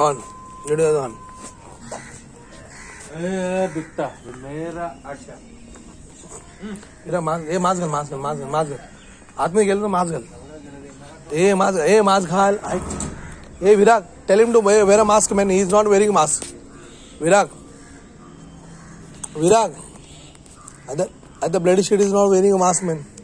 on video on दिखता मेरा अच्छा मास्क घाल हात में गेलं तर मास्क घाल मास्क घाल Virag tell him to wear a mask man he is not wearing mask Virag at the bloody shit is not wearing a mask man